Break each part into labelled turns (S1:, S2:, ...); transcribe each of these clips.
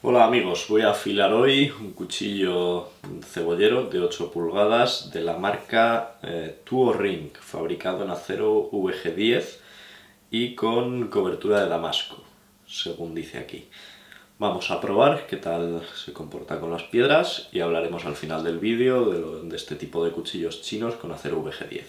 S1: Hola amigos, voy a afilar hoy un cuchillo cebollero de 8 pulgadas de la marca Tuo Ring, fabricado en acero VG10 y con cobertura de damasco, según dice aquí. Vamos a probar qué tal se comporta con las piedras y hablaremos al final del vídeo de este tipo de cuchillos chinos con acero VG10.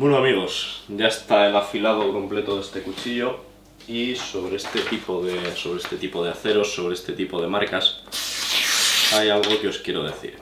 S1: Bueno amigos, ya está el afilado completo de este cuchillo y sobre este tipo de aceros, sobre este tipo de marcas, hay algo que os quiero decir.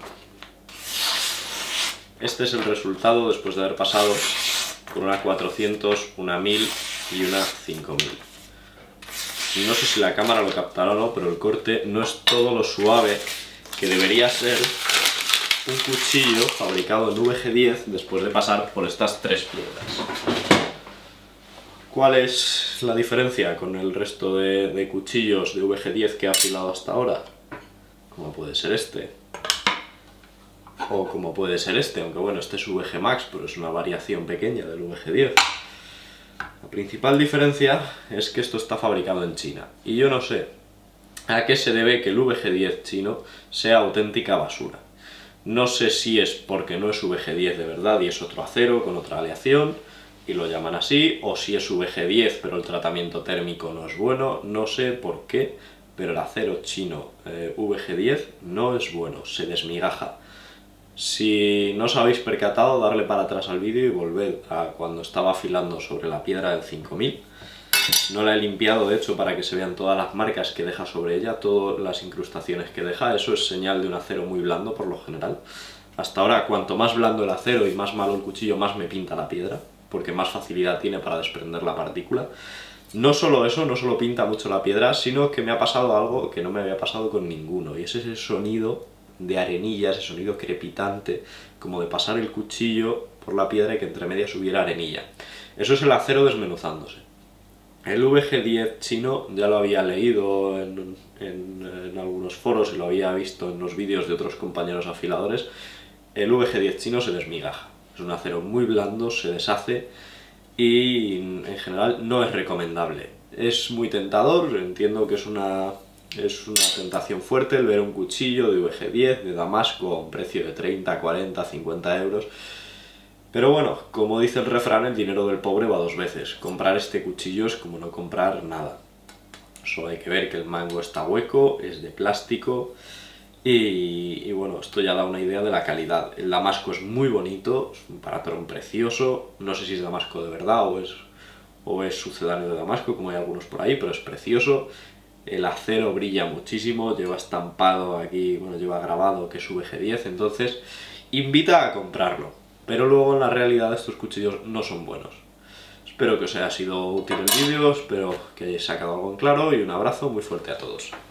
S1: Este es el resultado después de haber pasado por una 400, una 1000 y una 5000. No sé si la cámara lo captará o no, pero el corte no es todo lo suave que debería ser un cuchillo fabricado en VG10 después de pasar por estas tres piedras. ¿Cuál es la diferencia con el resto de cuchillos de VG10 que he afilado hasta ahora? Como puede ser este, o como puede ser este, aunque bueno, este es VG Max, pero es una variación pequeña del VG10. La principal diferencia es que esto está fabricado en China, y yo no sé a qué se debe que el VG10 chino sea auténtica basura. No sé si es porque no es VG10 de verdad y es otro acero con otra aleación y lo llaman así, o si es VG10 pero el tratamiento térmico no es bueno, no sé por qué, pero el acero chino VG10 no es bueno, se desmigaja. Si no os habéis percatado, darle para atrás al vídeo y volved a cuando estaba afilando sobre la piedra del 5000. No la he limpiado, de hecho, para que se vean todas las marcas que deja sobre ella, todas las incrustaciones que deja. Eso es señal de un acero muy blando, por lo general. Hasta ahora, cuanto más blando el acero y más malo el cuchillo, más me pinta la piedra, porque más facilidad tiene para desprender la partícula. No solo eso, no solo pinta mucho la piedra, sino que me ha pasado algo que no me había pasado con ninguno, y es ese sonido de arenilla, ese sonido crepitante, como de pasar el cuchillo por la piedra y que entre medias hubiera arenilla. Eso es el acero desmenuzándose. El VG10 chino ya lo había leído en algunos foros y lo había visto en los vídeos de otros compañeros afiladores. El VG10 chino se desmigaja. Es un acero muy blando, se deshace y en general no es recomendable. Es muy tentador, entiendo que es una tentación fuerte el ver un cuchillo de VG10 de Damasco a un precio de 30, 40, 50 euros. Pero bueno, como dice el refrán, el dinero del pobre va dos veces. Comprar este cuchillo es como no comprar nada. Solo hay que ver que el mango está hueco, es de plástico y bueno, esto ya da una idea de la calidad. El Damasco es muy bonito, es un patrón precioso, no sé si es Damasco de verdad o es sucedáneo de Damasco, como hay algunos por ahí, pero es precioso. El acero brilla muchísimo, lleva estampado aquí, bueno, lleva grabado que es VG10, entonces invita a comprarlo. Pero luego en la realidad estos cuchillos no son buenos. Espero que os haya sido útil el vídeo, espero que hayáis sacado algo en claro y un abrazo muy fuerte a todos.